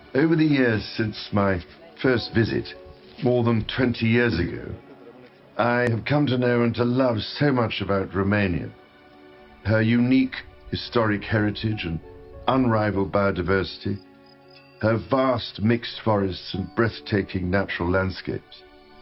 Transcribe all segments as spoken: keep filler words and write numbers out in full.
Over the years since my first visit, more than twenty years ago, I have come to know and to love so much about Romania. Her unique historic heritage and unrivaled biodiversity, her vast mixed forests and breathtaking natural landscapes.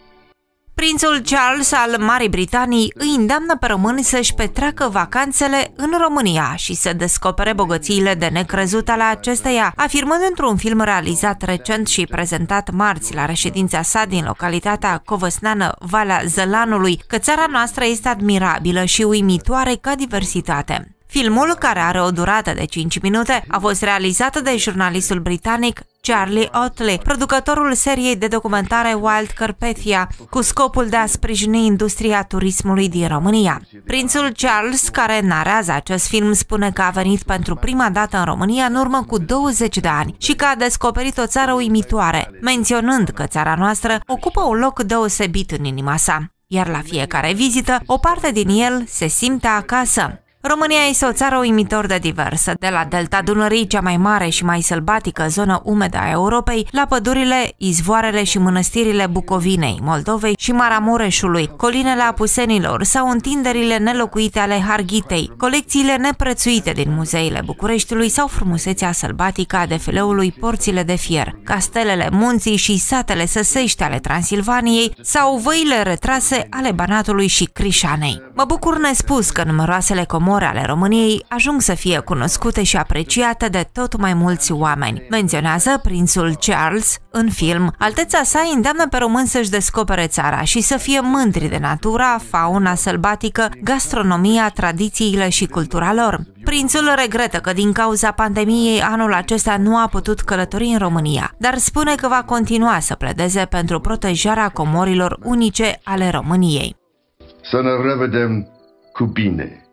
Prințul Charles al Marii Britanii îi îndeamnă pe români să-și petreacă vacanțele în România și să descopere bogățiile de necrezut ale acesteia, afirmând într-un film realizat recent și prezentat marți la reședința sa din localitatea covăsneană Valea Zălanului că țara noastră este admirabilă și uimitoare ca diversitate. Filmul, care are o durată de cinci minute, a fost realizat de jurnalistul britanic Charlie Otley, producătorul seriei de documentare Wild Carpathia, cu scopul de a sprijini industria turismului din România. Prințul Charles, care narează acest film, spune că a venit pentru prima dată în România în urmă cu douăzeci de ani și că a descoperit o țară uimitoare, menționând că țara noastră ocupă un loc deosebit în inima sa, iar la fiecare vizită, o parte din el se simte acasă. România este o țară uimitor de diversă, de la delta Dunării, cea mai mare și mai sălbatică zonă umedă a Europei, la pădurile, izvoarele și mănăstirile Bucovinei, Moldovei și Maramureșului, colinele Apusenilor sau întinderile nelocuite ale Harghitei, colecțiile neprețuite din muzeile Bucureștiului sau frumusețea sălbatică a defileului Porțile de Fier, castelele, munții și satele săsești ale Transilvaniei sau văile retrase ale Banatului și Crișanei. Mă bucur nespus că numeroasele comori ale României ajung să fie cunoscute și apreciate de tot mai mulți oameni, menționează prințul Charles în film. Alteța sa îi îndeamnă pe români să-și descopere țara și să fie mândri de natura, fauna sălbatică, gastronomia, tradițiile și cultura lor. Prințul regretă că din cauza pandemiei anul acesta nu a putut călători în România, dar spune că va continua să pledeze pentru protejarea comorilor unice ale României. Să ne revedem cu bine!